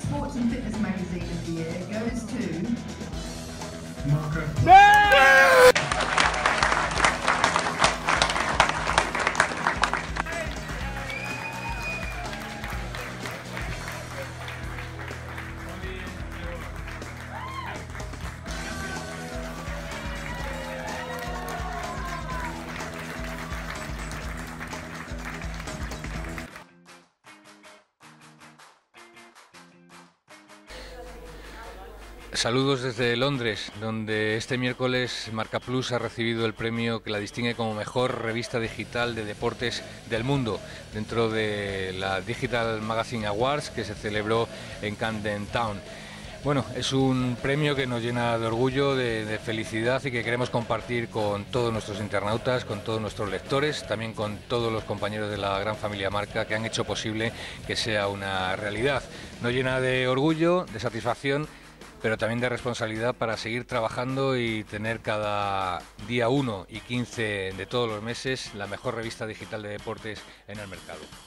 Sports and Fitness Magazine of the Year goes to Marco. Saludos desde Londres, donde este miércoles Marca Plus ha recibido el premio que la distingue como mejor revista digital de deportes del mundo, dentro de la Digital Magazine Awards que se celebró en Camden Town. Bueno, es un premio que nos llena de orgullo, de felicidad y que queremos compartir con todos nuestros internautas, con todos nuestros lectores, también con todos los compañeros de la gran familia Marca que han hecho posible que sea una realidad. Nos llena de orgullo, de satisfacción, pero también de responsabilidad para seguir trabajando y tener cada día 1 y 15 de todos los meses la mejor revista digital de deportes en el mercado.